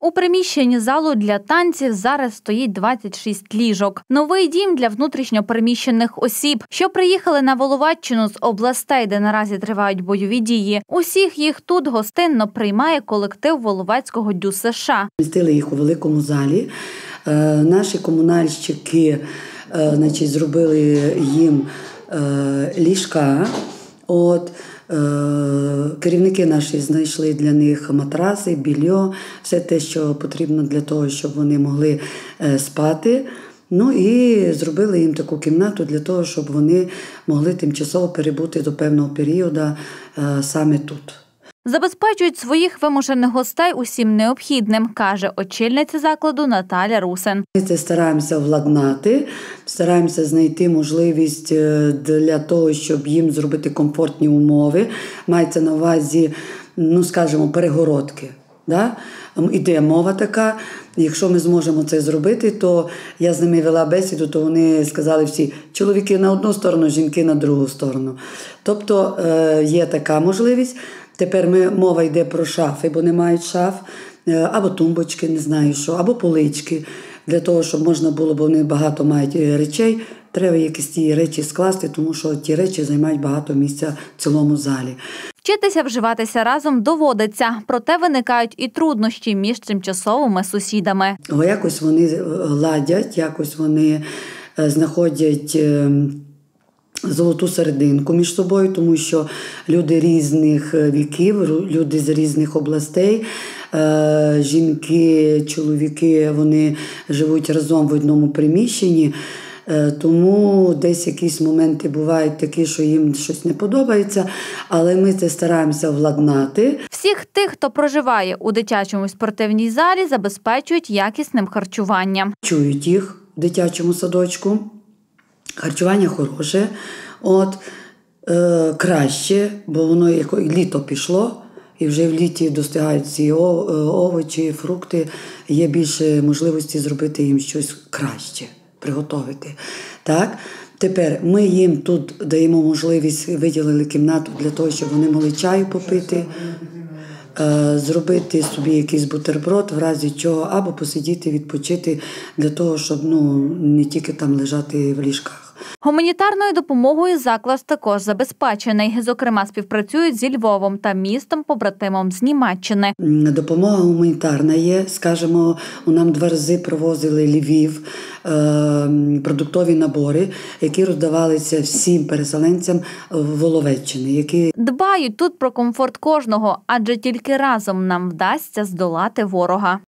У приміщенні залу для танців зараз стоїть 26 ліжок. Новий дім для внутрішньо переміщених осіб, що приїхали на Воловаччину з областей, де наразі тривають бойові дії. Усіх їх тут гостинно приймає колектив Воловацького ДЮСШ. Містили їх у великому залі. Наші комунальщики зробили їм ліжка. Керівники наші знайшли для них матраси, більйо, все те, що потрібно для того, щоб вони могли спати. Ну і зробили їм таку кімнату для того, щоб вони могли тимчасово перебути до певного періоду саме тут. Забезпечують своїх вимушених гостей усім необхідним, каже очільниця закладу Наталя Русин. Ми це стараємося владнати, стараємося знайти можливість для того, щоб їм зробити комфортні умови. Мається на увазі, перегородки. Да? Іде мова така. Якщо ми зможемо це зробити, то я з ними вела бесіду, то вони сказали всі, чоловіки на одну сторону, жінки на другу сторону. Тобто є така можливість. Тепер мова йде про шафи, бо не мають шаф, або тумбочки, не знаю що, або полички. Для того, щоб можна було, бо вони багато мають речей, треба якісь ті речі скласти, тому що ті речі займають багато місця в цілому залі. Вчитися вживатися разом доводиться, проте виникають і труднощі між тимчасовими сусідами. Якось вони ладять, якось вони знаходять золоту серединку між собою, тому що люди різних віків, люди з різних областей, жінки, чоловіки, вони живуть разом в одному приміщенні. Тому десь якісь моменти бувають такі, що їм щось не подобається, але ми це стараємося владнати. Всіх тих, хто проживає у дитячому спортивній залі, забезпечують якісним харчуванням. Чують їх в дитячому садочку. Харчування хороше, краще, бо воно як літо пішло, і вже в літі достигають ці овочі, фрукти, є більше можливості зробити їм щось краще, приготувати. Так? Тепер ми їм тут даємо можливість, виділили кімнату для того, щоб вони могли чаю попити, зробити собі якийсь бутерброд, в разі чого, або посидіти, відпочити, для того, щоб не тільки там лежати в ліжках. Гуманітарною допомогою заклад також забезпечений. Зокрема, співпрацюють зі Львовом та містом-побратимом з Німеччини. Допомога гуманітарна є. Скажімо, нам 2 рази провозили Львів продуктові набори, які роздавалися всім переселенцям Воловеччини. Дбають тут про комфорт кожного, адже тільки разом нам вдасться здолати ворога.